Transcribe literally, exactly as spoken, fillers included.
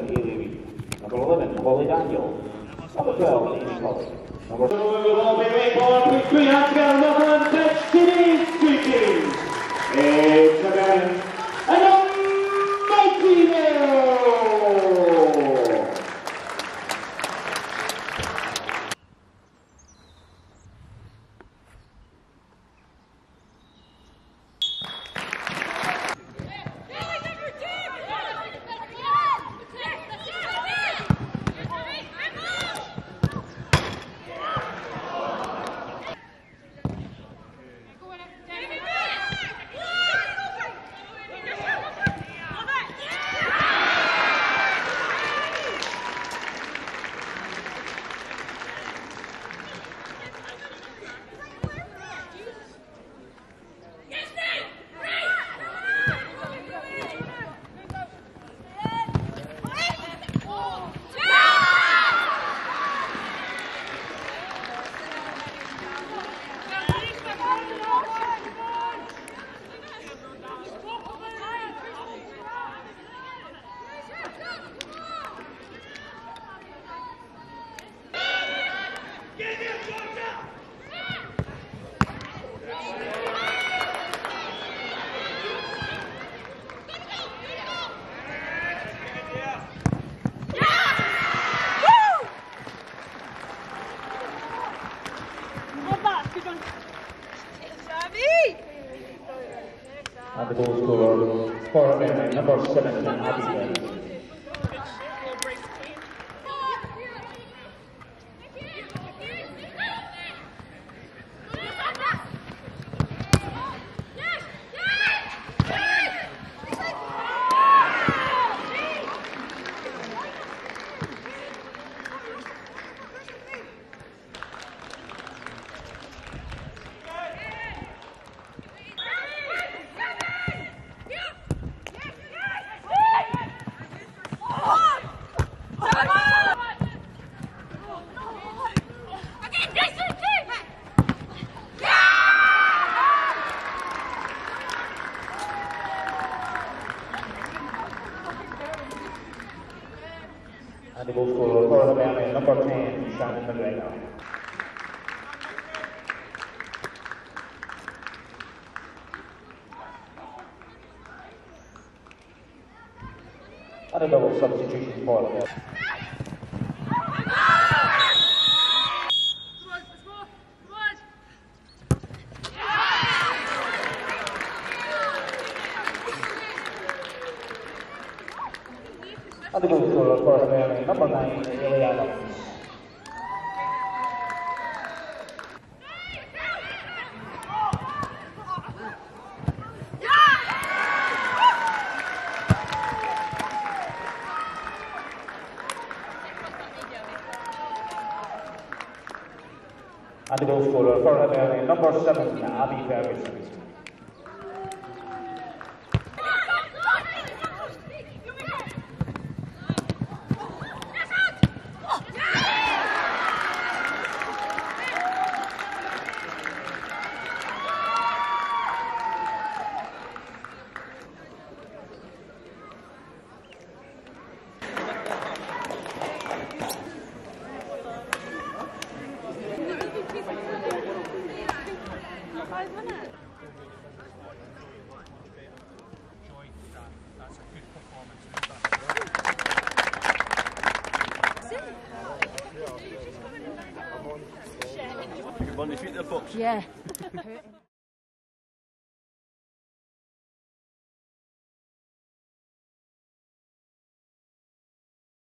Ely. Number eleven, Holly Daniel. Number twelve, Amy Colley. Number three, number speaking. It's again, and a mighty And the goal scorer for America, number seven, Abby. And the goal scorer for Alabama, number ten, Shannon McGregor. And a double substitution for Alabama. And the goal scorer for Alabama, number nine, Lily Adams. And the goal scorer for Alabama, number seven, Abby Ferguson. Yeah.